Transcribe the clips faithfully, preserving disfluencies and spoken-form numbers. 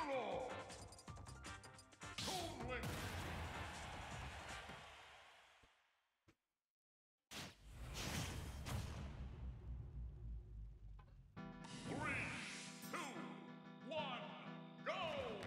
Incineroar! Toad Link! Three, two, one, go!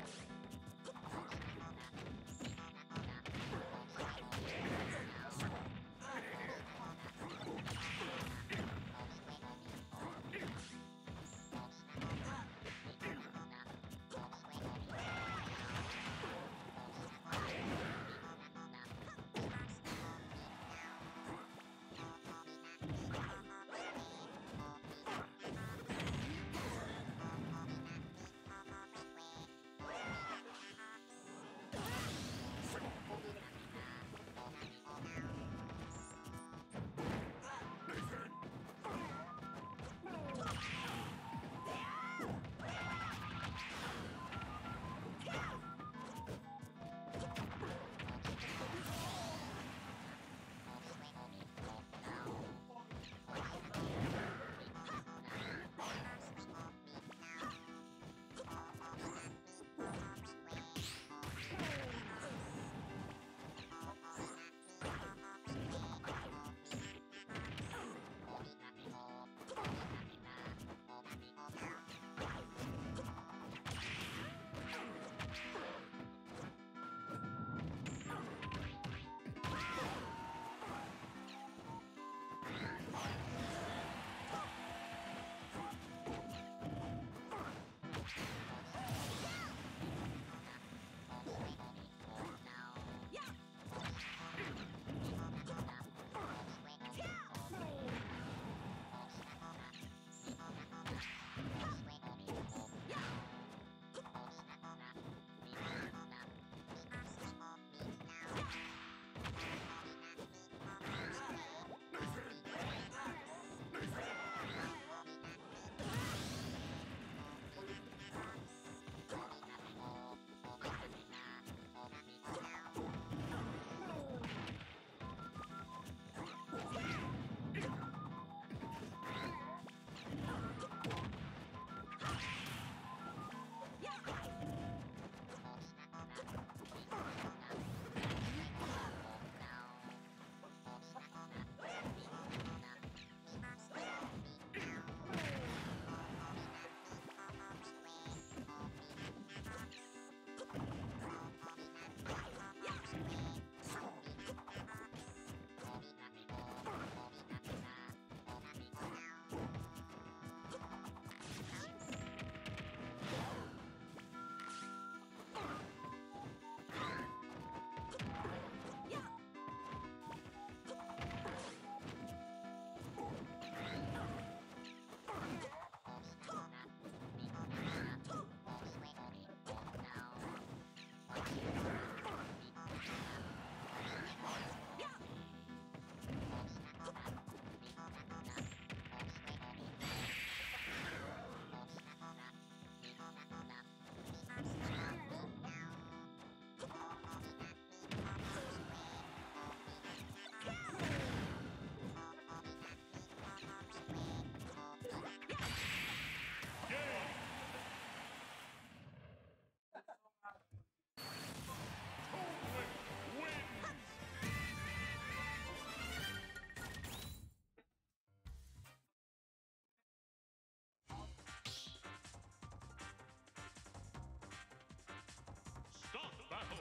Stop battle!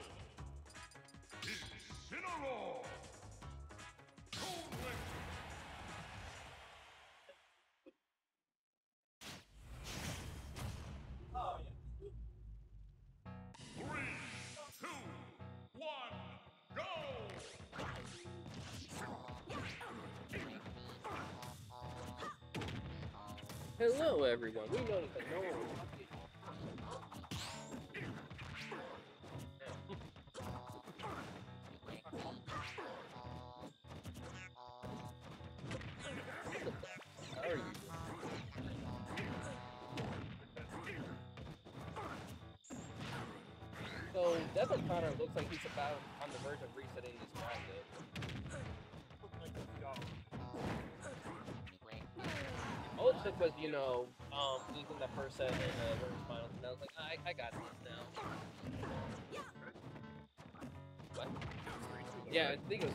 Incineroar! Toad Link! Three, two, one, go! Hello, everyone. We noticed that no one was talking. How are you? So, Devil Connor looks like he's about on the verge of resetting this bracket. All it took was, you know, um, losing the first set in the women's finals, and I was like, I, I got this now. What? Yeah, I think it was.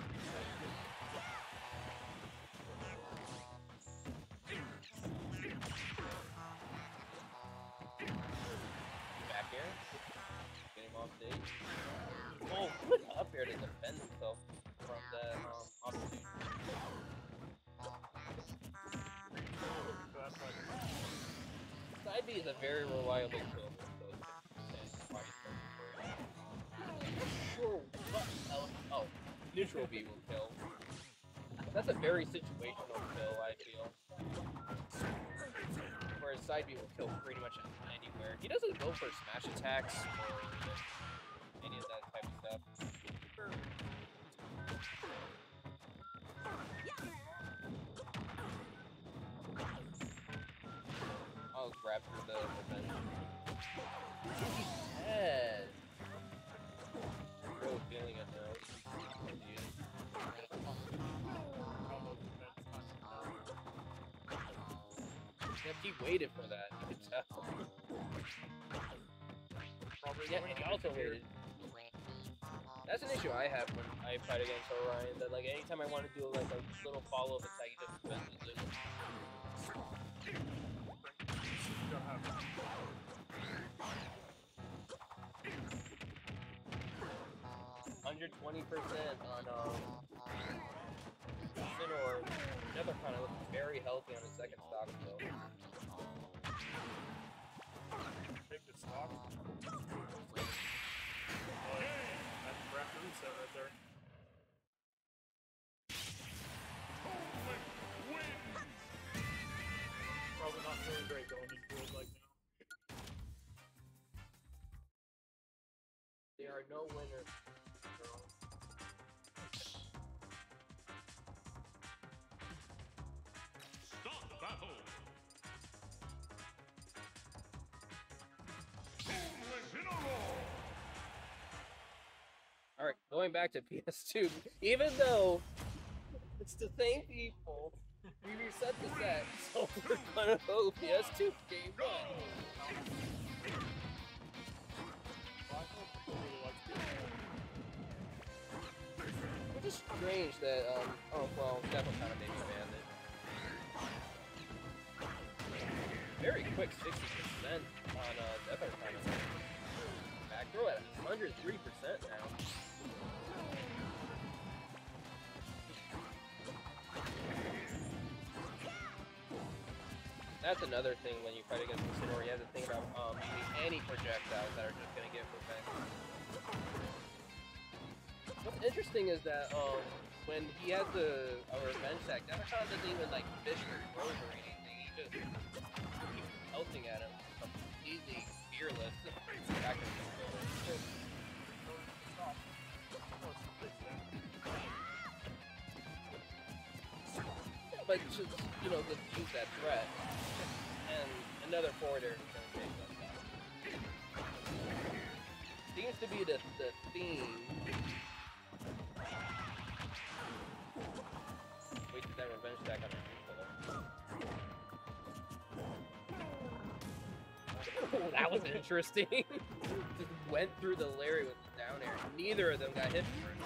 Back here. Get him off stage. Oh, good up here to defend himself from that um, opportunity. Side B is a very reliable kill. So, oh, oh, neutral B will kill. That's a very situational kill, I feel. Whereas side B will kill pretty much anywhere. He doesn't go for smash attacks or any of that type of stuff. I'll grab through the revenge. Yes. Really feeling it now. Yep, he waited for that. You could tell. Probably Yeah, and he also waited. That's an issue I have when I fight against Orion. That like anytime I want to do like a little follow up attack, he just defends it. one hundred twenty percent on um, Sinor. Another kind of looks very healthy on his second stock though. Take the stock. Oh, that's a rapid reset right there. Probably not feeling great going into it like now. There are no winners. Start the battle. Tournament in a row. Alright, going back to P S two, even though it's the same people, we reset the set, so we're gonna go P S two game one. Which is strange that, um, oh, well, Devil kind of made me ban it. Very quick sixty percent on uh, Devil kind of. Back throw at one hundred three percent now. That's another thing when you fight against Incineroar, you have to think about um, using any projectiles that are just going to get revenge. What's interesting is that um, when he has the a revenge attack, Devacon doesn't even like fish or throws or anything. He just keeps pelting at him, completely fearless. Back in the yeah, but just, you know, just use that threat. And another forwarder is going to take them down. Seems to be the, the theme. Wasted that revenge attack on our people. Oh, that was interesting. Just went through the Larry with the down air. Neither of them got hit for it.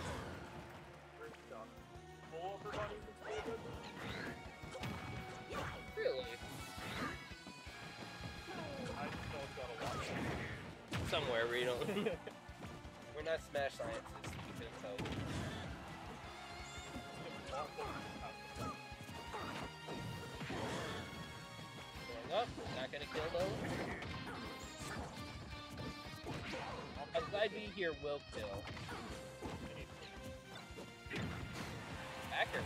Really? Somewhere we don't. We're not Smash Scientists. We couldn't tell you. Going up. Not gonna kill though. A side B here will kill. Backer.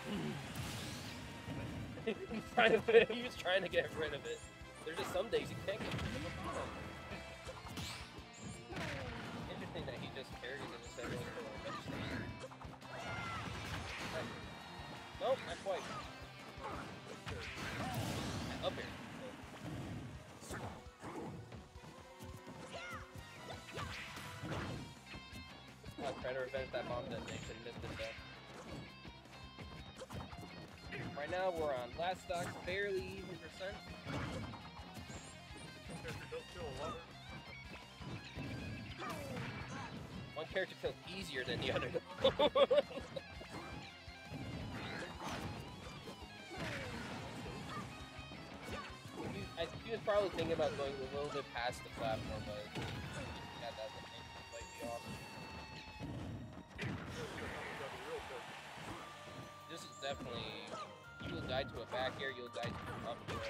He's trying to. He was trying to get rid of it. There's just some days you can't get rid of a bomb. Interesting that he just carries it instead of going for a revenge stand. Nope, not quite. Up here. I'll try to revenge that bomb detonation, missed it though. Right now we're on last stocks, barely even percent. Does kill a lot. character feels easier than the other. he, I, he was probably thinking about going a little bit past the platform, but yeah, that's a thing slightly off. This is definitely, you will die to a back air, you'll die to an up throw.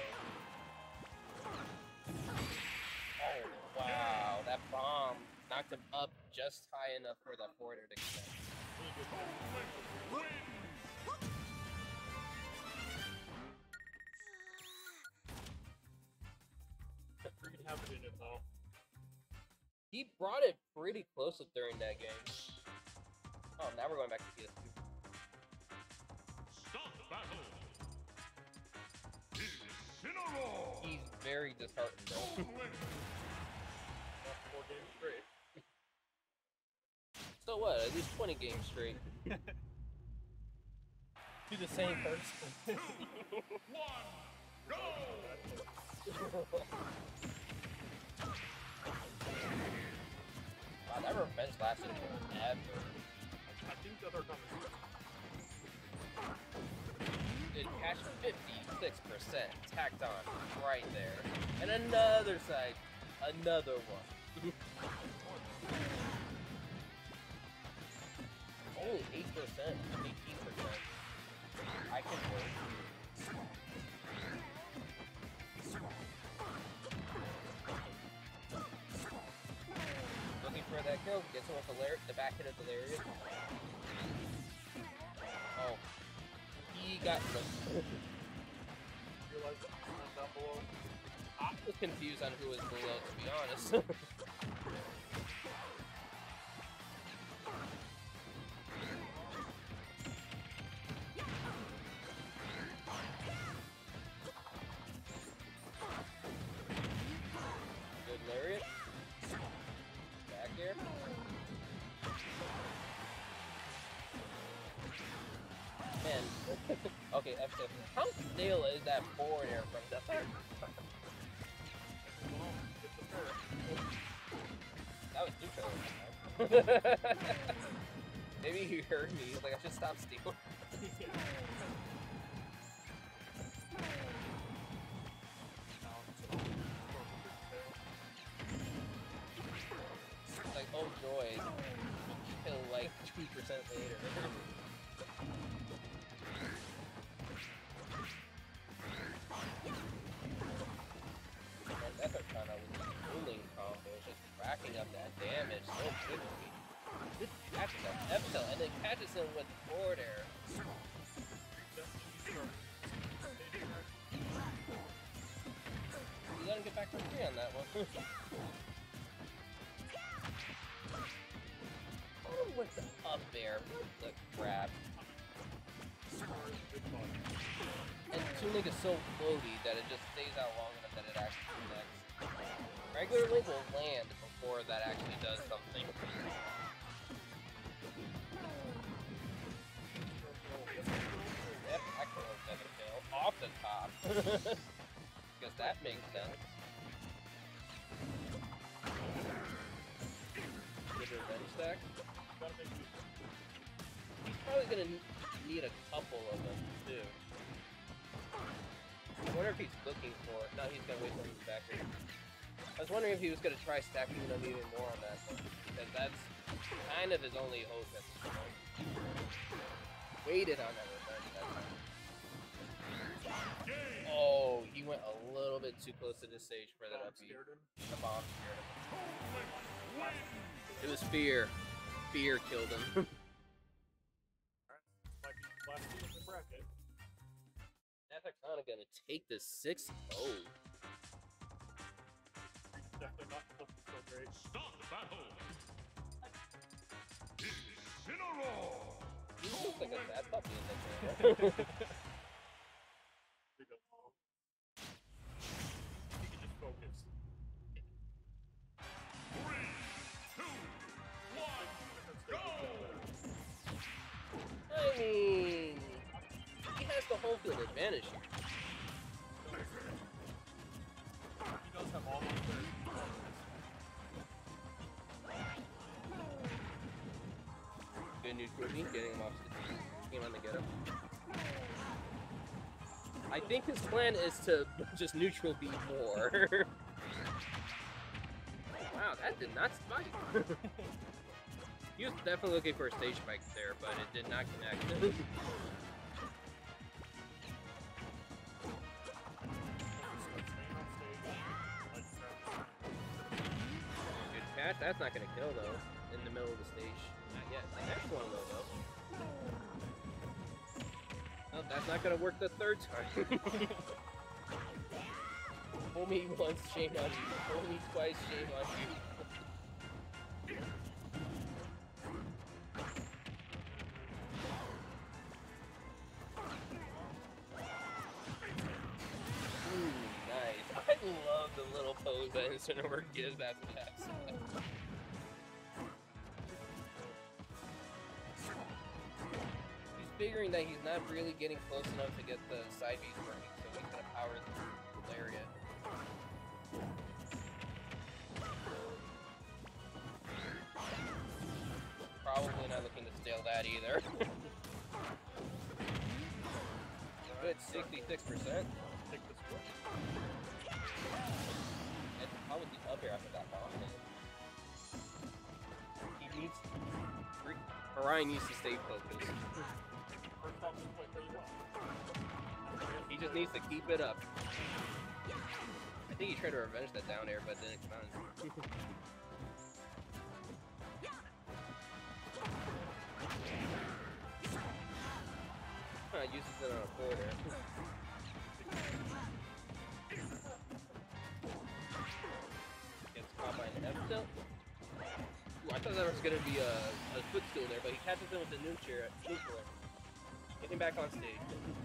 Oh, wow, that bomb knocked him up just high enough for that forward air to connect. Freaking have it in it though. He brought it pretty close during that game. Oh, now we're going back to P S two. Stop battle. Incineroar. He's very disheartened though. Not four games straight. So what? At least twenty games straight. To the same person. One, go. Wow, that revenge lasted forever. I think the other comments. It cash fifty-six percent tacked on right there. And another side, another one. Only eight percent, eighteen percent. I can wait. Looking for that kill, gets him with the, lar the back hit of the lariat. Oh. He got the... Realize that I'm down below. I was confused on who was below, to be honest. Good lariat. Back air. Man. Okay, F F. How stale is that forward air from the third? That was neutral. Maybe he heard me. He's like, I should stop stealing. Like, oh joy. Kill like two percent later. That Arcana was a ruling combo, just racking up that damage so quickly. Good catches up F-Cell, and then catches him with forward air. You let him get back for free on that one. Oh, with the up air, what the crap. And Tunic is so floaty that it just stays out long enough that it actually connects. Regular Link will land before that actually does something. Yep, I can roll seven kill off the top. Because that makes sense. Good revenge stack. He's probably gonna need a couple of them too. I wonder if he's looking for it. No, he's gonna wait for him back here. I was wondering if he was gonna try stacking them even more on that one, because that's kind of his only hope at this point. Waited on that revenge that time. Oh, he went a little bit too close to this stage for that up B. The bomb scared him. It was fear. Fear killed him. Might be last two in the bracket. That's kind of gonna take the six oh. Definitely not looking so great. Stop battle. Incineroar. He looks like a sad puppy in that trailer. He does. He can just focus. Three, two, one, go. I mean, he has the home field advantage here. He does have all of their a neutral beam, getting him off the came on to get him. I think his plan is to just neutral beam more. Wow, that did not spike. He was definitely looking for a stage spike there, but it did not connect. Dude, Cat, that's not gonna kill though. In the middle of the stage. Not yet. The next one will though. Oh, that's not gonna work the third time. Fool me once, shame on you. Fool me twice, shame on you. Ooh, nice. I love the little pose that Incineroar gives after that. He's figuring that he's not really getting close enough to get the side B's working, so he's gonna power the lariat. Probably not looking to steal that either. Good, sixty-six percent. Take this one. And how was the up air after that bomb? He needs... Orion needs to stay focused. First off, just play pretty well. He just needs to keep it up. I think he tried to revenge that down air, but didn't come out. Huh, uses it on a forward air. Gets caught by an F tilt. Ooh, I thought that was gonna be a, a footstool there, but he catches him with the neutral. Neutral. Get him back on stage.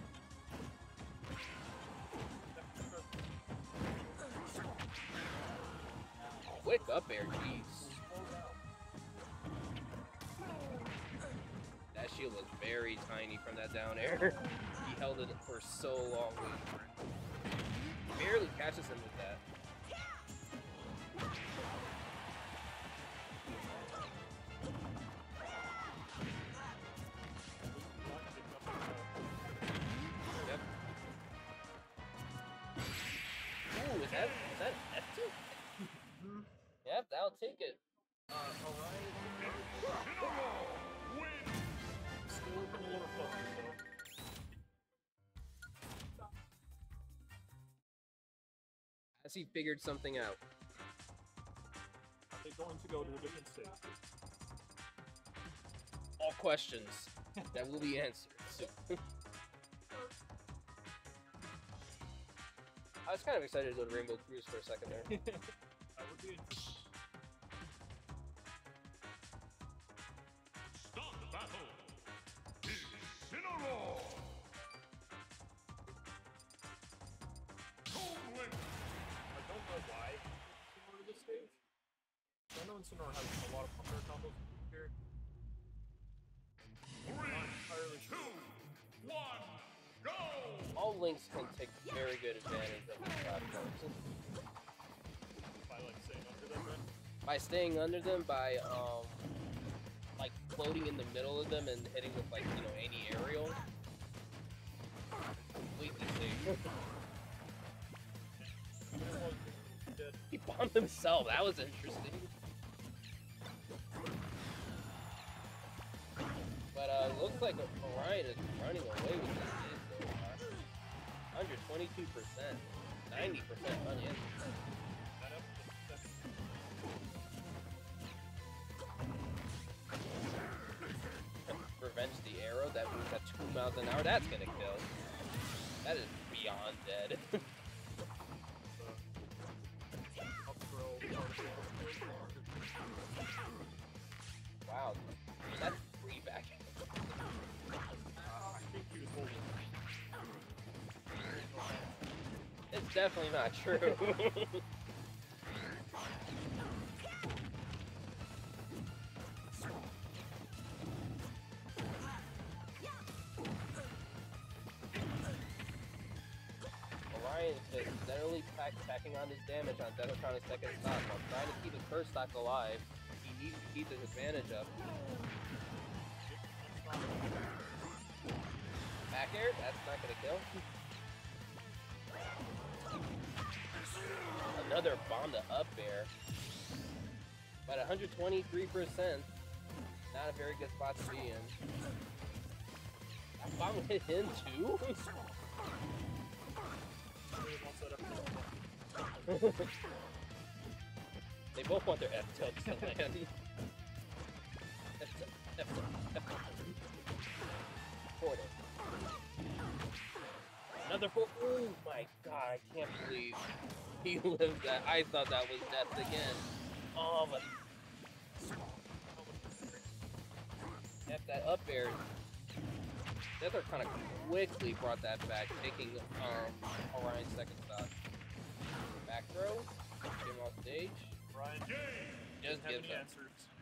Quick up air, jeez. That shield was very tiny from that down air. He held it for so long waiting for it. Barely catches him with that. Yep. Ooh, is that, is that F two? Yep, that'll take it. Uh, Orion. Still looking a little fuzzy, though. Has he figured something out? Are they going to go to a different stage? All questions that will be answered soon. I was kind of excited to go to Rainbow Cruise for a second there. That would be interesting. Start the battle. Incineroar. Cold Wind. I don't know why Incineroar to this stage. I know Incineroar has a lot of popular combos here. Three, Entirely two, one, go. All links can take very good advantage of these platforms. By like staying under them, right? By staying under them, by um, like floating in the middle of them and hitting with like, you know, any aerial. Completely safe. Dead. He bombed himself, that was interesting. But uh, looks like Orion is running away with this game so far. one hundred twenty-two percent, ninety percent money. That up to second. Revenge the arrow that moves at two miles an hour. That's gonna kill. That is beyond dead. Up throw. Wow, that's free back. I think he was holding. It's definitely not true. Orion is just literally pack, packing on his damage on Dedotron's second stock while trying to keep his first stock alive. He needs to keep his advantage up. Back air? That's not gonna kill. Another bomb to up air. But one hundred twenty-three percent. Not a very good spot to be in. That bomb hit him too? They both want their F-tilts to land. F-tilt, F-tilt, F-tilt. Portal. Another four. Oh my god, I can't believe he lived that. I thought that was death again. Oh, but F that up air. Nether kind of quickly brought that back, taking um, Orion's second stock. Back throw, get him off stage. Ryan Just doesn't have gives any up. answers.